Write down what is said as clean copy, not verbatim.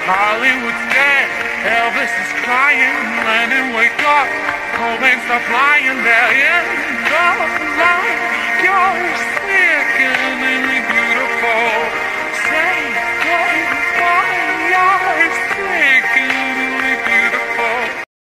Hollywood's dead, Elvis is crying, Lennon wake up, Cobain stop lying there, yeah.